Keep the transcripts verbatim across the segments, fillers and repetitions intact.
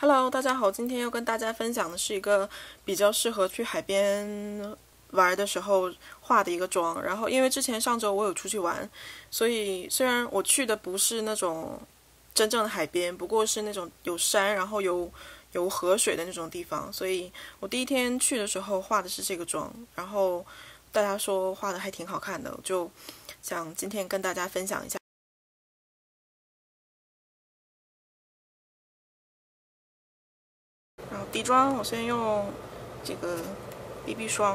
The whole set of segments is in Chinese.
Hello，大家好，今天要跟大家分享的是一个比较适合去海边玩的时候画的一个妆。然后因为之前上周我有出去玩，所以虽然我去的不是那种真正的海边，不过是那种有山然后有有河水的那种地方，所以我第一天去的时候画的是这个妆，然后大家说画的还挺好看的，我就想今天跟大家分享一下。然后底妆我先用这个 B B 霜，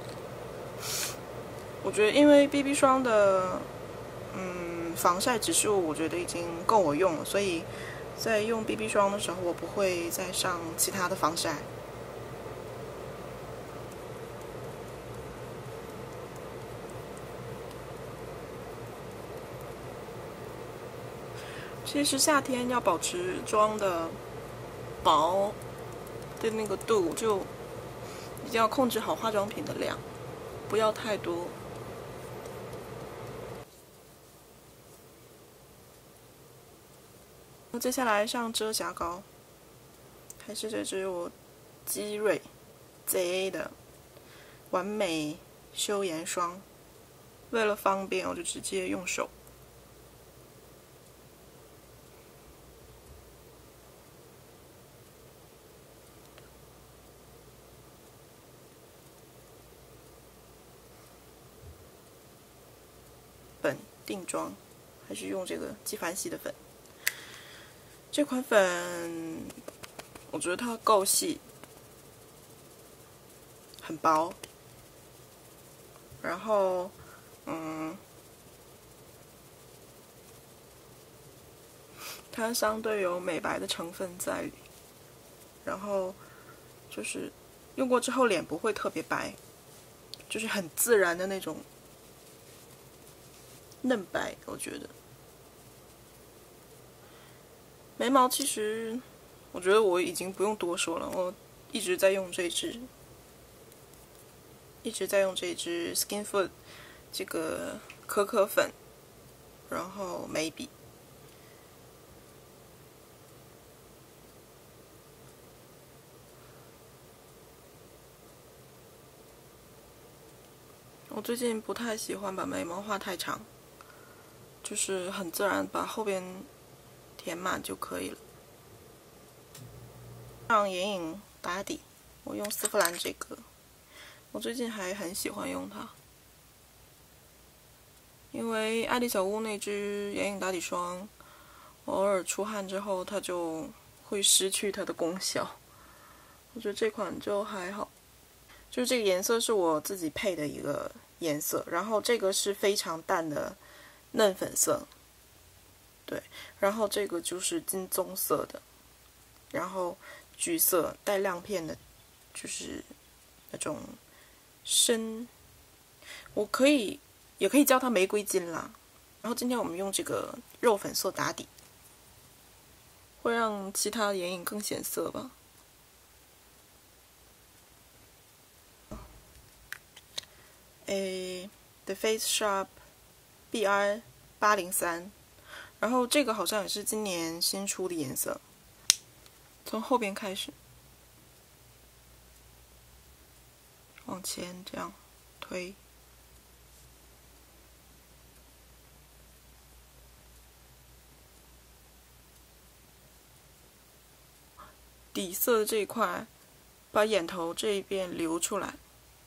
我觉得因为 B B 霜的嗯防晒指数我觉得已经够我用了，所以在用 B B 霜的时候我不会再上其他的防晒。其实夏天要保持妆的薄的那个度，就一定要控制好化妆品的量，不要太多。接下来上遮瑕膏，还是这支我基瑞 Z A 的完美修颜霜。为了方便，我就直接用手。粉定妆，还是用这个纪梵希的粉。这款粉我觉得它够细，很薄，然后嗯，它相对有美白的成分在里，然后就是用过之后脸不会特别白，就是很自然的那种嫩白，我觉得。眉毛其实，我觉得我已经不用多说了，我一直在用这支，一直在用这支 Skinfood 这个可可粉，然后眉笔。我最近不太喜欢把眉毛画太长，就是很自然把后边填满就可以了。让眼影打底，我用丝芙兰这个，我最近还很喜欢用它，因为爱丽小屋那支眼影打底霜，偶尔出汗之后它就会失去它的功效。我觉得这款就还好，就是这个颜色是我自己配的一个颜色，然后这个是非常淡的嫩粉色，对，然后这个就是金棕色的，然后橘色带亮片的，就是那种深，我可以也可以叫它玫瑰金啦。然后今天我们用这个肉粉色打底，会让其他的眼影更显色吧。诶 ，The Face Shop B R 八零三，然后这个好像也是今年新出的颜色。从后边开始，往前这样推，底色的这一块，把眼头这一边留出来。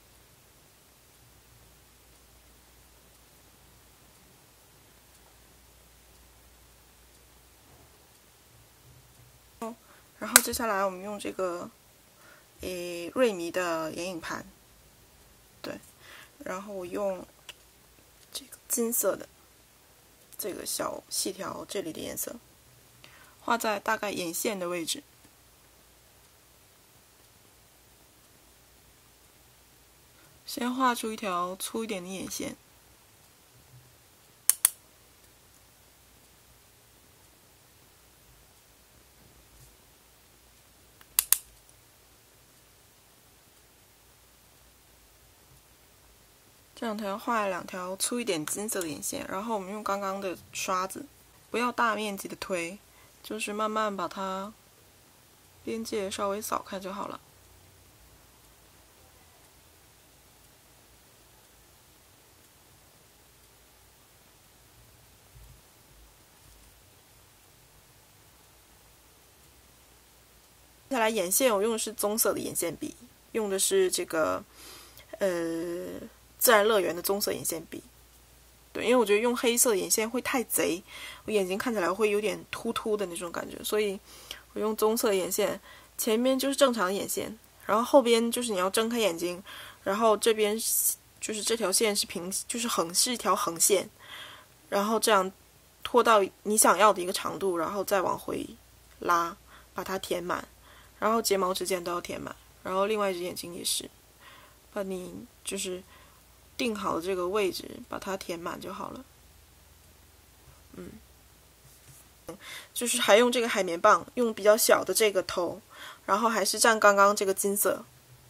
然后接下来我们用这个，诶，瑞迷的眼影盘，对，然后我用这个金色的这个小细条这里的颜色，画在大概眼线的位置。先画出一条粗一点的眼线。这两条画了两条粗一点金色的眼线，然后我们用刚刚的刷子，不要大面积的推，就是慢慢把它边界稍微扫开就好了。接下来眼线我用的是棕色的眼线笔，用的是这个呃自然乐园的棕色眼线笔。对，因为我觉得用黑色眼线会太贼，我眼睛看起来会有点突突的那种感觉，所以我用棕色眼线，前面就是正常的眼线，然后后边就是你要睁开眼睛，然后这边就是这条线是平，就是横是一条横线，然后这样拖到你想要的一个长度，然后再往回拉，把它填满。然后睫毛之间都要填满，然后另外一只眼睛也是，把你就是定好的这个位置把它填满就好了。嗯，就是还用这个海绵棒，用比较小的这个头，然后还是蘸刚刚这个金色，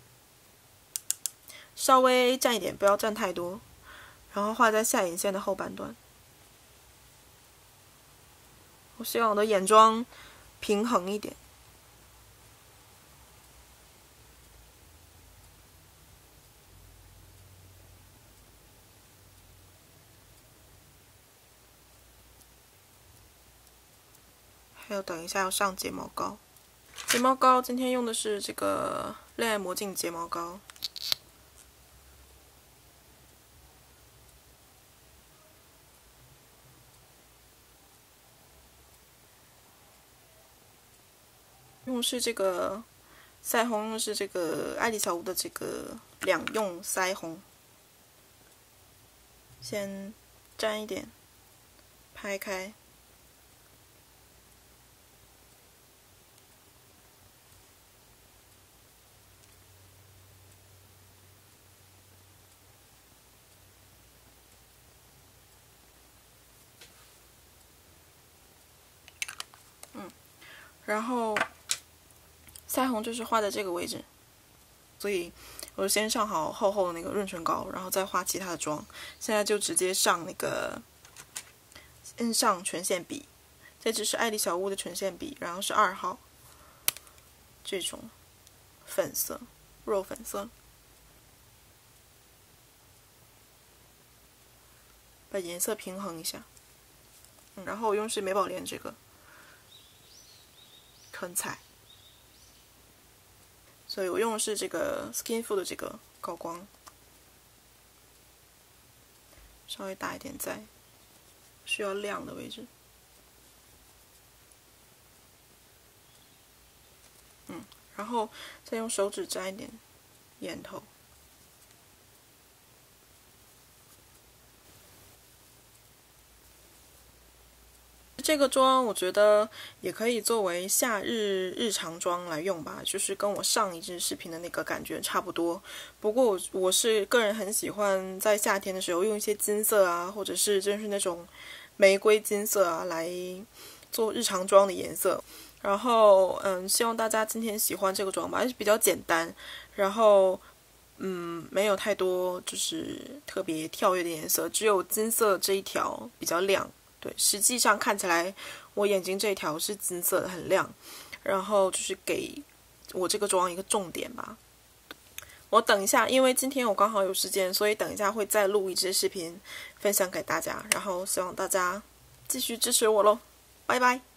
稍微蘸一点，不要蘸太多，然后画在下眼线的后半段。我希望我的眼妆平衡一点。还有等一下要上睫毛膏，睫毛膏今天用的是这个恋爱魔镜睫毛膏。用的是这个腮红，用的是这个爱丽小屋的这个两用腮红，先沾一点，拍开。嗯，然后腮红就是画在这个位置，所以我就先上好厚厚的那个润唇膏，然后再画其他的妆。现在就直接上那个，先上唇线笔，这支是爱丽小屋的唇线笔，然后是二号，这种粉色，肉粉色，把颜色平衡一下。嗯，然后我用的是美宝莲这个唇彩。所以我用的是这个 Skinfood 的这个高光，稍微打一点在需要亮的位置。嗯，然后再用手指沾一点眼头。这个妆我觉得也可以作为夏日日常妆来用吧，就是跟我上一支视频的那个感觉差不多。不过我我是个人很喜欢在夏天的时候用一些金色啊，或者是就是那种玫瑰金色啊来做日常妆的颜色。然后嗯，希望大家今天喜欢这个妆吧，还是比较简单，然后嗯没有太多就是特别跳跃的颜色，只有金色这一条比较亮。对，实际上看起来我眼睛这条是金色的，很亮，然后就是给我这个妆一个重点吧。我等一下，因为今天我刚好有时间，所以等一下会再录一支视频分享给大家，然后希望大家继续支持我咯，拜拜。